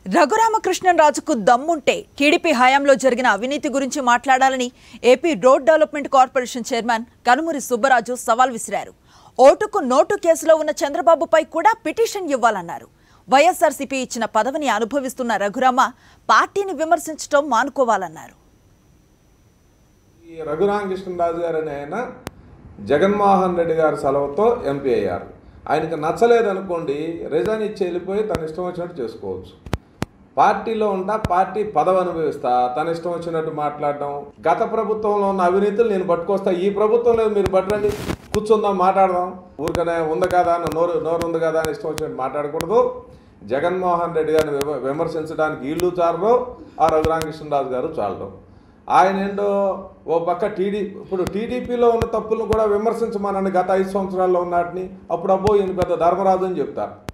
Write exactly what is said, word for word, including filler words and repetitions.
రఘురామకృష్ణరాజుకు దమ్ముంటే టీడీపీ హయాంలో జరిగిన అవినీతి గురించి మాట్లాడాలని AP road development corporation chairman Kanumuri Subbaraju సవాల్ విసిరారు. ఓటుకు నోటు కేసులో ఉన్న చంద్రబాబుపై కూడా పిటిషన్ ఇవ్వాలన్నారు. వైఎస్ఆర్సీపీ ఇచ్చిన పదవిని అనుభవిస్తున్న రఘురామ పార్టీని విమర్శించడం మానుకోవాలన్నారు. ఈ రఘురామకృష్ణరాజు గారు అనే ఆయన జగన్మోహన్ రెడ్డి గారి సెలవుతో ఎంపీ అయ్యారు. ఆయనకు నచ్చలేదనుకోండి, రిజైన్ ఇచ్చి వెళ్ళిపోయి తన ఇష్టం వచ్చినట్టు చేసుకోవచ్చు. పార్టీలో ఉంటా పార్టీ పదవి అనుభవిస్తా తన ఇష్టం వచ్చినట్టు మాట్లాడడం. గత ప్రభుత్వంలో ఉన్న అవినీతులు నేను పట్టుకొస్తా, ఈ ప్రభుత్వంలో మీరు పట్టండి, కూర్చుందాం, మాట్లాడదాం. ఊరికనే ఉంది కదా అని నోరు నోరు ఉంది కదా అని ఇష్టం వచ్చినట్టు మాట్లాడకూడదు. జగన్మోహన్ రెడ్డి గారిని విమర్శించడానికి వీళ్ళు చాలరు, ఆ రఘురామకృష్ణరాజు గారు చాలరు. ఆయన ఏంటో ఓ పక్క టీడీ ఇప్పుడు టీడీపీలో ఉన్న తప్పులను కూడా విమర్శించమనండి. గత ఐదు సంవత్సరాల్లో ఉన్నటిని అప్పుడు అబ్బో ఈయన పెద్ద ధర్మరాజు అని చెప్తారు.